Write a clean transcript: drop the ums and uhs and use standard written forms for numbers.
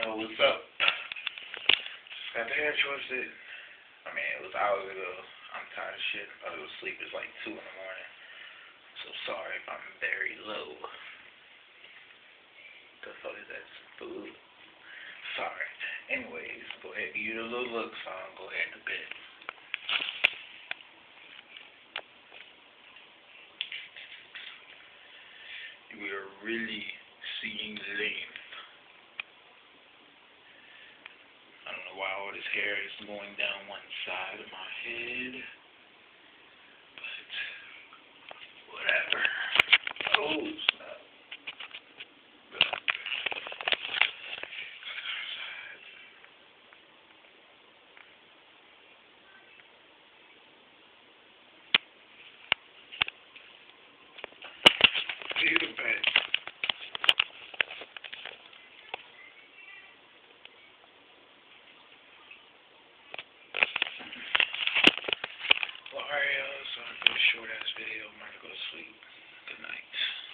Yo, what's up? Just got the hair twisted. I mean, it was hours ago. I'm tired of shit. I was asleep. It's like 2 in the morning. So sorry if I'm very low. The fuck is that? Food? Sorry. Anyways, go ahead and give you the little look song. Go ahead to bed. We are really seeing length. I don't know why all this hair is going down one side of my head, but whatever. Oh, snap. See the bed. Well, alright, y'all, so I'm gonna do a short ass video. I'm gonna go to sleep. Good night.